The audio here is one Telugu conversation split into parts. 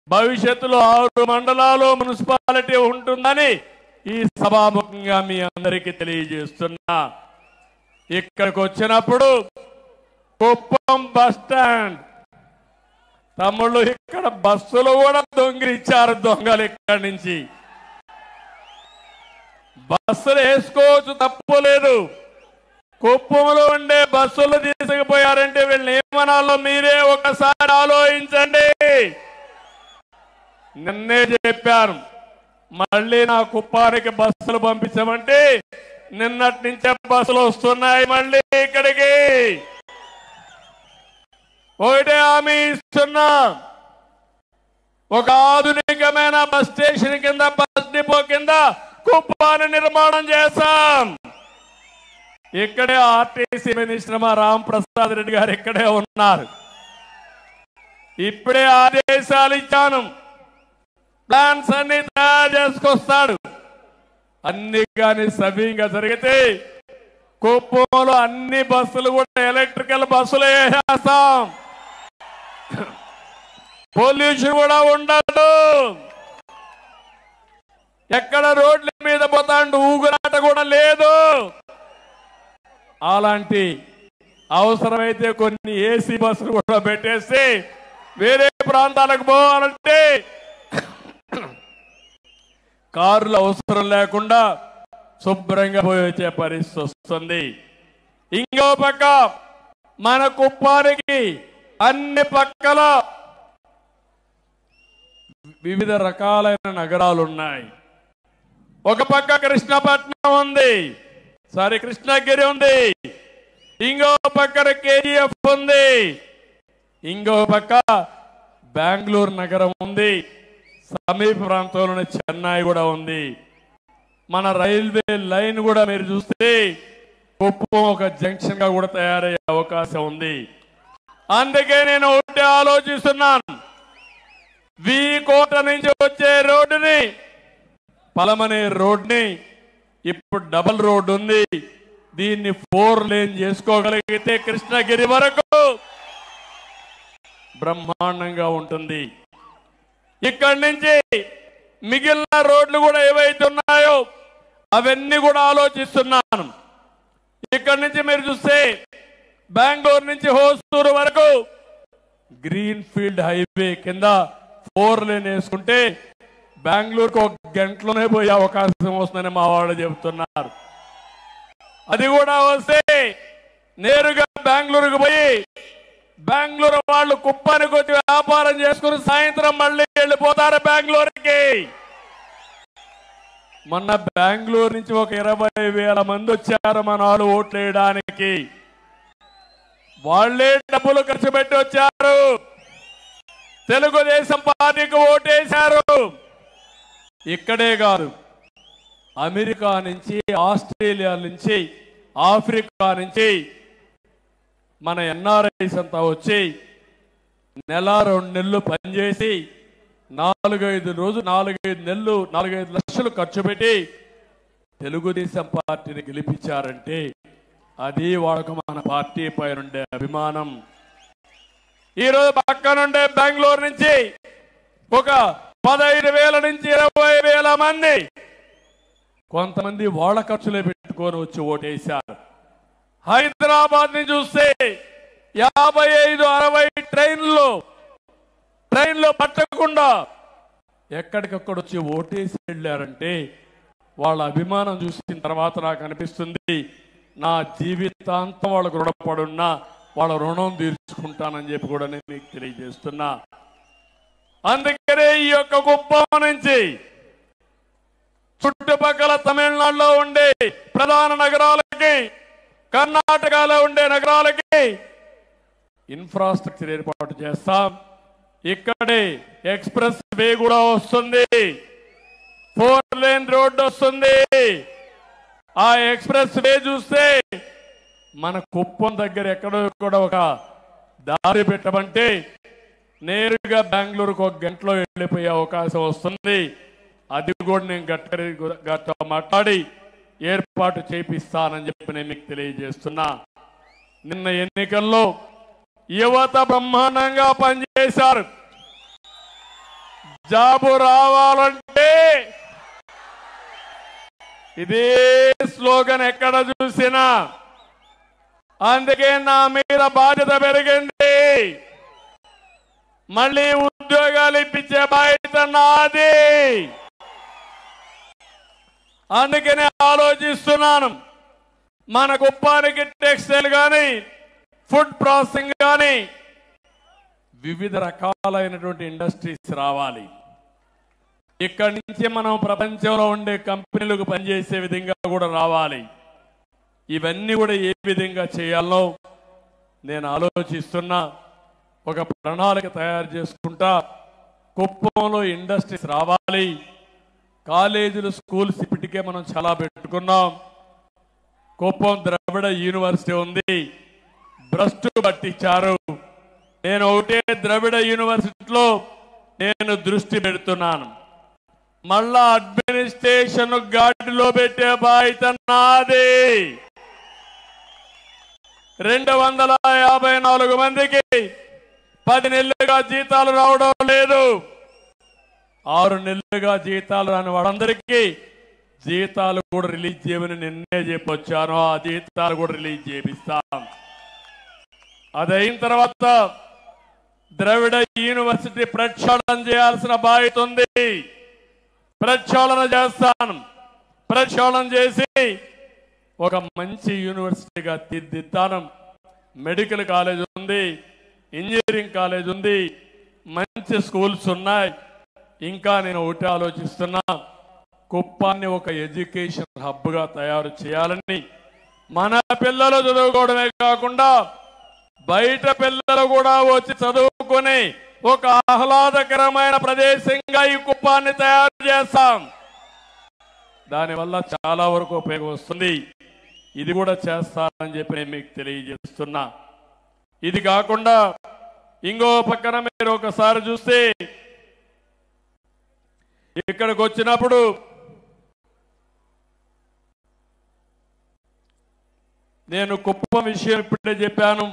భవిష్యత్తులో 6 మండలాలు మున్సిపాలిటీ ఉంటుందని ఈ సభాముఖంగా మీ అందరికీ తెలియజేస్తున్నా. ఇక్కడికి వచ్చినప్పుడు కుప్పం బస్ స్టాండ్ తమ్ముళ్ళు, ఇక్కడ బస్సులు కూడా దొంగిలిచ్చారు దొంగలు. ఇక్కడి నుంచి బస్సులు వేసుకోవచ్చు, తప్పు లేదు. కుప్పంలో ఉండే బస్సులు తీసుకుపోయారంటే వీళ్ళని ఏమనాలో మీరే ఒకసారి ఆలోచించండి. నిన్నే చెప్పాను, మళ్ళీ నా కుప్పానికి బస్సులు పంపించమంటే నిన్నటి నుంచే బస్సులు వస్తున్నాయి మళ్ళీ ఇక్కడికి. ఒకటే హామీ ఇస్తున్నా, ఒక ఆధునికమైన బస్ స్టేషన్ కింద, బస్ డిపో కింద కుప్పాన్ని నిర్మాణం చేస్తాం. ఇక్కడే ఆర్టీసీ మినిస్టర్ మా రాంప్రసాద్ రెడ్డి గారు ఇక్కడే ఉన్నారు. ఇప్పుడే ఆదేశాలు ఇచ్చాను, ప్లాన్స్ అన్ని తయారు చేసుకొస్తాడు. అన్ని కానీ సవ్యంగా జరిగితే కుప్పంలో అన్ని బస్సులు కూడా ఎలక్ట్రికల్ బస్సులు వేసేస్తాం. పొల్యూషన్ కూడా ఉండదు. ఎక్కడ రోడ్ల మీద పోతాండు ఊగురాట కూడా లేదు. అలాంటి అవసరమైతే కొన్ని ఏసీ బస్సులు కూడా పెట్టేసి వేరే ప్రాంతాలకు పోవాలంటే కార్లు అవసరం లేకుండా శుభ్రంగా పోయి వచ్చే పరిస్థితి వస్తుంది. ఇంకో పక్క మన కుప్పానికి అన్ని పక్కల వివిధ రకాలైన నగరాలు ఉన్నాయి. ఒక పక్క కృష్ణపట్నం ఉంది, కృష్ణగిరి ఉంది, ఇంకో పక్కన కేజీఎఫ్ ఉంది, ఇంకో పక్క బెంగళూరు నగరం ఉంది, సమీప ప్రాంతంలోని చెన్నై కూడా ఉంది. మన రైల్వే లైన్ కూడా మీరు చూస్తే కుప్పం ఒక జంక్షన్ గా కూడా తయారయ్యే అవకాశం ఉంది. అందుకే నేను ఒకటి ఆలోచిస్తున్నాను, కోట నుంచి వచ్చే రోడ్డుని, పలమనే రోడ్ని ఇప్పుడు డబుల్ రోడ్డు ఉంది, దీన్ని 4 లేన్ చేసుకోగలిగితే కృష్ణగిరి వరకు బ్రహ్మాండంగా ఉంటుంది. ఇక్కడి నుంచి మిగిలిన రోడ్లు కూడా ఏవైతే ఉన్నాయో అవన్నీ కూడా ఆలోచిస్తున్నాను. ఇక్కడి నుంచి మీరు చూస్తే బెంగళూరు నుంచి హోసూరు వరకు గ్రీన్ ఫీల్డ్ హైవే కింద 4 లేన్ వేసుకుంటే బెంగళూరుకు 1 గంటలోనే పోయే అవకాశం వస్తుందని మా వాళ్ళు చెబుతున్నారు. అది కూడా వస్తే నేరుగా బెంగళూరుకు పోయి బెంగళూరు వాళ్ళు కుప్పానికి వచ్చి వ్యాపారం చేసుకుని సాయంత్రం మళ్ళీ వెళ్ళిపోతారు బెంగళూరుకి. మొన్న బెంగళూరు నుంచి ఒక 20,000 మంది వచ్చారు మన వాళ్ళు ఓట్లు వేయడానికి. వాళ్లే డబ్బులు ఖర్చు పెట్టి వచ్చారు, తెలుగుదేశం పార్టీకి ఓటేశారు. ఇక్కడే కాదు, అమెరికా నుంచి, ఆస్ట్రేలియా నుంచి, ఆఫ్రికా నుంచి మన ఎన్ఆర్ఐస్ అంతా వచ్చి నెల 2 నెలలు పనిచేసి 4-5 నెలలు 4-5 లక్షలు ఖర్చు పెట్టి తెలుగుదేశం పార్టీని గెలిపించారంటే అది వాళ్ళకు మన పార్టీ పైన ఉండే అభిమానం. ఈరోజు పక్కనుండే బెంగళూరు నుంచి ఒక 15,000 నుంచి 20,000 మంది కొంతమంది వాళ్ళ ఖర్చులే పెట్టుకొని వచ్చి ఓటేశారు. హైదరాబాద్ ని చూస్తే 55-60 ట్రైన్లో పట్టకుండా ఎక్కడికక్కడ వచ్చి ఓటేసి వెళ్ళారంటే వాళ్ళ అభిమానం చూసిన తర్వాత నాకు అనిపిస్తుంది, నా జీవితాంతం వాళ్ళకు రుణపడున్నా వాళ్ళ రుణం తీర్చుకుంటానని చెప్పి కూడా నేను మీకు తెలియజేస్తున్నా. అందుకనే ఈ యొక్క కుప్పం నుంచి చుట్టుపక్కల తమిళనాడులో ఉండే ప్రధాన నగరాలకి, కర్ణాటకలో ఉండే నగరాలకి ఇన్ఫ్రాస్ట్రక్చర్ ఏర్పాటు చేస్తాం. ఇక్కడే ఎక్స్ప్రెస్ వే కూడా వస్తుంది, 4 లేన్ రోడ్డు వస్తుంది. ఆ ఎక్స్ప్రెస్ వే చూస్తే మన కుప్పం దగ్గర ఎక్కడో కూడా ఒక దారి పెట్టమంటే నేరుగా బెంగళూరుకు 1 గంటలో వెళ్ళిపోయే అవకాశం వస్తుంది. అది కూడా నేను గట్టిగా మాట్లాడి ఏర్పాటు చేపిస్తానని చెప్పి నేను మీకు తెలియజేస్తున్నా. నిన్న ఎన్నికల్లో యువత బ్రహ్మాండంగా పనిచేశారు. జాబు రావాలంటే ఇదే స్లోగన్ ఎక్కడ చూసినా. అందుకే నా మీద బాధ్యత పెరిగింది. మళ్ళీ ఉద్యోగాలు ఇప్పించే బాధ్యత నాది. అందుకనే ఆలోచిస్తున్నాను. మన కుప్పానికి టెక్స్టైల్ కానీ, ఫుడ్ ప్రాసెసింగ్ కానీ, వివిధ రకాలైనటువంటి ఇండస్ట్రీస్ రావాలి. ఇక్కడి నుంచి మనం ప్రపంచంలో ఉండే కంపెనీలకు పనిచేసే విధంగా కూడా రావాలి. ఇవన్నీ కూడా ఏ విధంగా చేయాలో నేను ఆలోచిస్తున్నా. ఒక ప్రణాళిక తయారు చేసుకుంటా. కుప్పంలో ఇండస్ట్రీస్ రావాలి. కాలేజీలు, స్కూల్స్ ఇప్పటికే మనం చాలా పెట్టుకున్నాం. కుప్పం ద్రవిడ యూనివర్సిటీ ఉంది, భ్రష్టు పట్టించారు. నేను ఒకటే ద్రవిడ యూనివర్సిటీలో నేను దృష్టి పెడుతున్నాను. మళ్ళా అడ్మినిస్ట్రేషన్ గాడిలో పెట్టే బాధ్యత నాది. 254 మందికి 10 నెలలుగా జీతాలు రావడం లేదు. 6 నెలలుగా జీతాలు రాని వాళ్ళందరికీ జీతాలు కూడా రిలీజ్ చేయమని నిన్నే చెప్పొచ్చాను. ఆ జీతాలు కూడా రిలీజ్ చేపిస్తాం. అదైన తర్వాత ద్రవిడ యూనివర్సిటీ ప్రక్షాళన చేయాల్సిన బాధ్యత ఉంది. ప్రక్షాళన చేస్తాను. ప్రక్షాళన చేసి ఒక మంచి యూనివర్సిటీగా తీర్చిదిద్దాను. మెడికల్ కాలేజ్ ఉంది, ఇంజనీరింగ్ కాలేజ్ ఉంది, మంచి స్కూల్స్ ఉన్నాయి. ఇంకా నేను ఒకటి ఆలోచిస్తున్నా, కుప్పాన్ని ఒక ఎడ్యుకేషన్ హబ్గా తయారు చేయాలని. మన పిల్లలు చదువుకోవడమే కాకుండా బయట పిల్లలు కూడా వచ్చి చదువుకొని ఒక ఆహ్లాదకరమైన ప్రదేశంగా ఈ కుప్పాన్ని తయారు చేస్తాం. దానివల్ల చాలా వరకు ఉపయోగం వస్తుంది. ఇది కూడా చేస్తానని చెప్పి నేను మీకు తెలియజేస్తున్నా. ఇది కాకుండా ఇంకో పక్కన మీరు ఒకసారి చూస్తే, ఇక్కడికి వచ్చినప్పుడు నేను కుప్పం విషయం ఇప్పుడే చెప్పాను.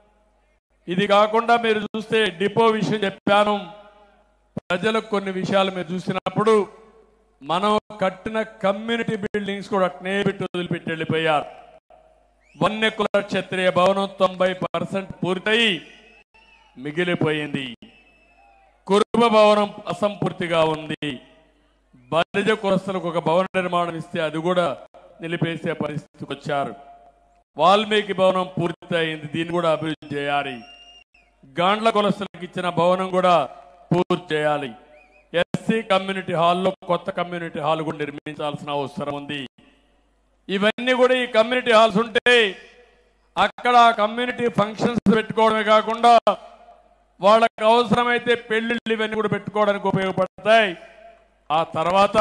ఇది కాకుండా మీరు చూస్తే డిపో విషయం చెప్పాను. ప్రజలకు కొన్ని విషయాలు మీరు చూసినప్పుడు మనం కట్టిన కమ్యూనిటీ బిల్డింగ్స్ కూడా అట్నే పెట్టి వదిలిపెట్టి వెళ్ళిపోయారు. వన్యకుల క్షత్రియ భవనం 90% పూర్తయి మిగిలిపోయింది. కురుబ భవనం అసంపూర్తిగా ఉంది. బలిజ కులస్తులకు ఒక భవన నిర్మాణం ఇస్తే అది కూడా నిలిపేసే పరిస్థితికి వచ్చారు. వాల్మీకి భవనం పూర్తి అయింది, దీన్ని కూడా అభివృద్ధి చేయాలి. గాండ్ల కులస్తులకు ఇచ్చిన భవనం కూడా పూర్తి చేయాలి. ఎస్సీ కమ్యూనిటీ హాల్లో కొత్త కమ్యూనిటీ హాల్ కూడా నిర్మించాల్సిన అవసరం ఉంది. ఇవన్నీ కూడా ఈ కమ్యూనిటీ హాల్స్ ఉంటే అక్కడ కమ్యూనిటీ ఫంక్షన్స్ పెట్టుకోవడమే కాకుండా వాళ్ళకి అవసరమైతే పెళ్లిళ్ళు ఇవన్నీ కూడా పెట్టుకోవడానికి ఉపయోగపడతాయి. ఆ తర్వాత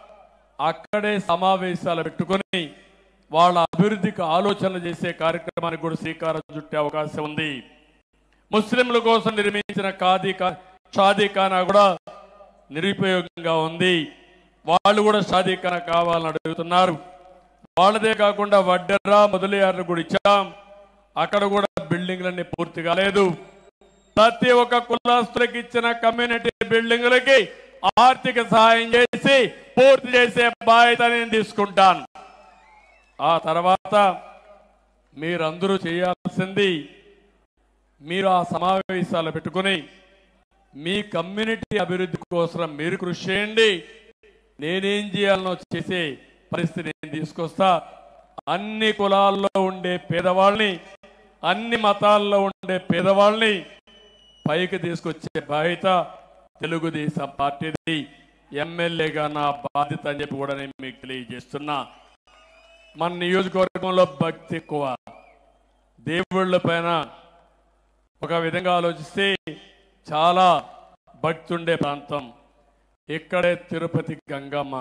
అక్కడే సమావేశాలు పెట్టుకొని వాళ్ళ అభివృద్ధికి ఆలోచన చేసే కార్యక్రమానికి కూడా శ్రీకారం చుట్టే అవకాశం ఉంది. ముస్లింల కోసం నిర్మించిన షాదీఖానా కూడా నిరుపయోగంగా ఉంది. వాళ్ళు కూడా షాదీఖానా కావాలని అడుగుతున్నారు. వాళ్ళదే కాకుండా వడ్డెర్రా మొదలయ్యారు కూడా ఇచ్చాం. అక్కడ కూడా బిల్డింగ్లన్నీ పూర్తి కాలేదు. ప్రతి ఒక్క కులస్తులకు ఇచ్చిన కమ్యూనిటీ బిల్డింగులకి ఆర్థిక సహాయం చేసి పూర్తి చేసే బాధ్యత నేను తీసుకుంటాను. ఆ తర్వాత మీరందరూ చేయాల్సింది, మీరు ఆ సమావేశాలు పెట్టుకుని మీ కమ్యూనిటీ అభివృద్ధి కోసం మీరు కృషి చేయండి. నేనేం చేయాలనో చేసే పరిస్థితి నేను తీసుకొస్తా. అన్ని కులాల్లో ఉండే పేదవాళ్ళని, అన్ని మతాల్లో ఉండే పేదవాళ్ళని పైకి తీసుకొచ్చే బాధ్యత తెలుగుదేశం పార్టీది. ఎమ్మెల్యేగా నా బాధ్యత అని చెప్పి కూడా నేను మీకు తెలియజేస్తున్నా. మన నియోజకవర్గంలో భక్తి ఎక్కువ, దేవుళ్ళ పైన ఒక విధంగా ఆలోచిస్తే చాలా భక్తి ఉండే ప్రాంతం. ఇక్కడే తిరుపతి గంగమ్మ,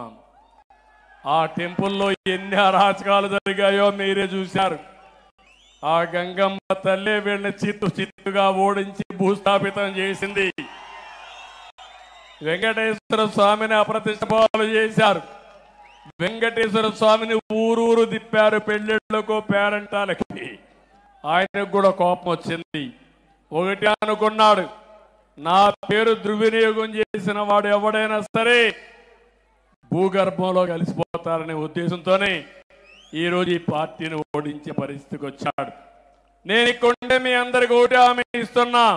ఆ టెంపుల్లో ఎన్ని అరాచకాలు జరిగాయో మీరే చూశారు. ఆ గంగమ్మ తల్లి వీళ్ళని చిత్తుగా ఓడించి భూస్థాపితం చేసింది. వెంకటేశ్వర స్వామిని అప్రతిష్ట పాలు చేశారు. వెంకటేశ్వర స్వామిని ఊరూరు తిప్పారు పెళ్లిళ్లకు, పేరంటాలకి. ఆయనకు కూడా కోపం వచ్చింది. ఒకటి అనుకున్నాడు, నా పేరు దుర్వినియోగం చేసిన వాడు ఎవడైనా సరే భూగర్భంలో కలిసిపోతారనే ఉద్దేశంతోనే ఈరోజు ఈ పార్టీని ఓడించే పరిస్థితికి వచ్చాడు. నేను ఇక్కడ మీ అందరికి ఒకటి హామీ ఇస్తున్నా,